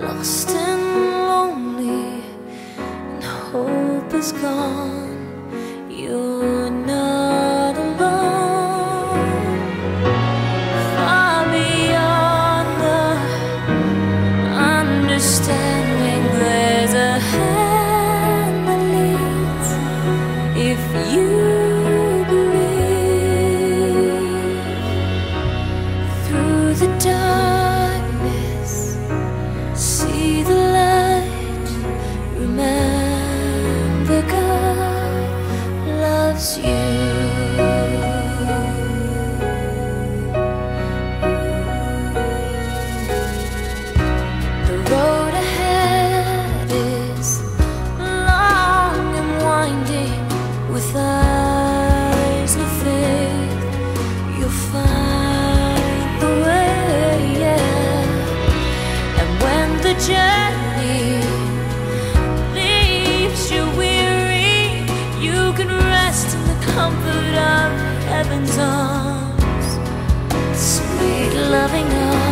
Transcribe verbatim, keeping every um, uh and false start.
lost and lonely, and hope is gone. You're not alone. Far beyond the understanding, there's a hand that leads. If you believe, through the darkness, see the light. Remember, God loves you. The road ahead is long and winding. With eyes of faith, you'll find the way, yeah. And when the journey leaves you weary, you can rest in the comfort of heaven's arms. Sweet loving arms.